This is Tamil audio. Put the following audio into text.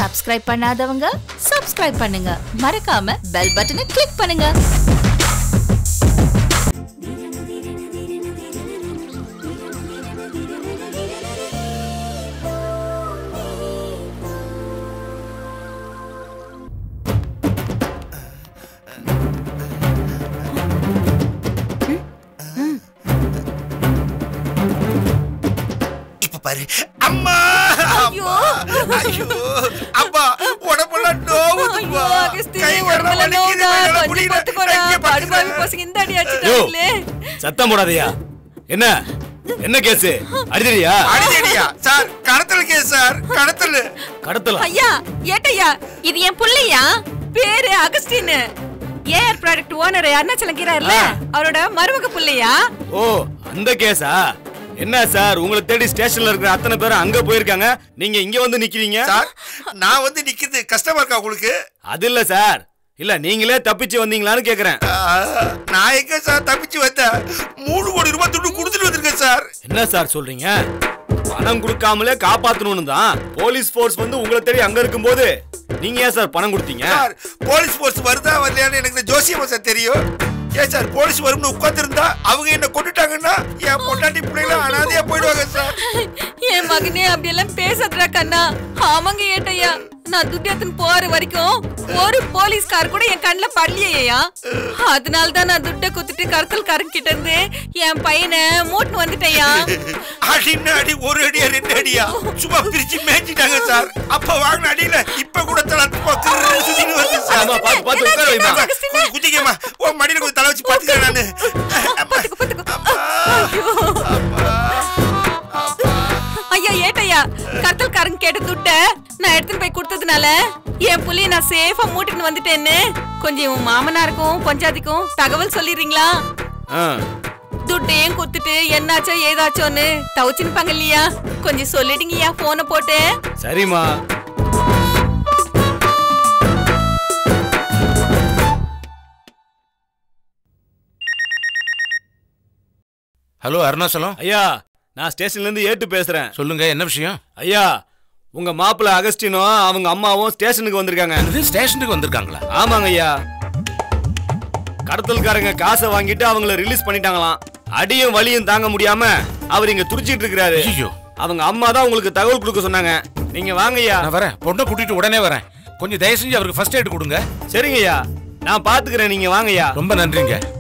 சப்ஸ்கிரைப் பண்ணாதவங்க சப்ஸ்கிரைப் பண்ணுங்க. மறக்காம பெல் பட்டனை கிளிக் பண்ணுங்க. அம்மா ஐயோ ஐயோ அப்பா உடம்புல நோவுதுப்பா கை வரல நோவுதா கொஞ்சம் பத்துக்கோடா படுபாவி பசங்க இந்த அடி அடிச்சிட்டாங்களே சத்தம் போடாதயா என்ன என்ன கேஸ் அடிதடியா சார் கடத்தல் கேஸ் சார் கடத்தல் ஐயா ஏட்டையா இது என் புள்ளையா பேரு Augustine air product owner Arunachalam கீரார்ல அவரோட மருமக புள்ளையா ஓ அந்த கேஸா என்ன சார் உங்களை தேடி ஸ்டேஷன்ல இருக்கிற அத்தனை பேரும் அங்க போயிருக்காங்க நீங்க இங்க வந்து நிக்கிறீங்க சார் நான் வந்து நிக்கிறது கஷ்டமா இருக்கா உங்களுக்கு அது இல்ல சார் இல்ல நீங்களே தப்பிச்சு வந்தீங்களான்னு கேக்குறேன் நான் எங்க சார் தப்பிச்சு வந்தேன் 3 கோடி ரூபாய் துட்டு கொடுத்துட்டு வந்திருக்கேன் சார் என்ன சார் சொல்றீங்க பணம் கொடுக்காமலே காப்பாத்தணும்னு தான் போலீஸ் ஃபோர்ஸ் வந்து உங்களை தேடி அங்க இருக்கும்போது நீங்க ஏன் சார் பணம் கொடுத்தீங்க சார் போலீஸ் ஃபோர்ஸ் வருதா வரலையான்னு எனக்கு ஜோசியமா சார் தெரியும் ஏன் சார் போலீஸ் வரும்னு உட்கார்ந்திருந்தா அவங்க என்ன கொண்டுட்டாங்கன்னா என் பொண்டாட்டி பிள்ளைங்க அனாதையா போயிடுவாங்க சார் என் மகனே அப்படி எல்லாம் பேசாதடா கண்ணா ஆமாங்க ஏட்டையா நான் துட்டு போற வரைக்கும் ஒரு போலீஸ்கார் கூட என் கண்ணுல படலையா அதனால தான் நான் துட்டை குத்துட்டு கடத்தல்காரன் கிட்ட இருந்து என் பையனை மூட்டு வந்துட்டேயா அடி ஒரு அடியா 2 அடியா சும்மா பிரிச்சு மேய்ச்சிட்டாங்க சார் அப்ப வாங்கின அடியில இப்ப கூட சுத்திட்டு வருது சார் குதிக்கமா உன் மடியில கொஞ்சம் தலை வச்சு பாத்துக்கிறேன் நானு ஐயா ஏட்டையா கடத்தல்காரன் கேட்ட துட்ட நான் எடுத்துட்டு போய் கொடுத்ததுனால என் புள்ளைய நான் சேஃபா மூட்டிட்டு வந்துட்டேன்னு கொஞ்சம் உன் மாமனாருக்கும் பஞ்சாதிக்கும் தகவல் சொல்லிடுறீங்களா துட்டையும் குத்துட்டு என்னாச்சோ ஏதாச்சோன்னு தவச்சுப்பாங்க இல்லையா கொஞ்சம் சொல்லிடுங்கய்யா போனை போட்டு சரிமா ஹலோ அருணாச்சலம் ஐயா நான் ஸ்டேஷன்ல இருந்து ஏட்டு பேசுறேன் சொல்லுங்க என்ன விஷயம் ஐயா உங்க மாப்பிள்ள அகஸ்டினும் அவங்க அம்மாவும் ஸ்டேஷனுக்கு வந்திருக்காங்க ஸ்டேஷனுக்கு வந்திருக்காங்களா ஆமாங்க ஐயா கடத்தல்காரங்க காசை வாங்கிட்டு அவங்கள ரிலீஸ் பண்ணிட்டாங்களாம் அடியும் வலியும் தாங்க முடியாம அவர் இங்க துடிச்சிட்டு இருக்காரு அவங்க அம்மா தான் உங்களுக்கு தகவல் கொடுக்க சொன்னாங்க நீங்க வாங்க ஐயா நான் வரேன் பொண்ணை கூட்டிட்டு உடனே வரேன் கொஞ்சம் தயவு செஞ்சு அவருக்கு ஃபர்ஸ்ட் எய்ட் கொடுங்க சரிங்க ஐயா நான் பாத்துக்கிறேன் நீங்க வாங்க ஐயா ரொம்ப நன்றிங்க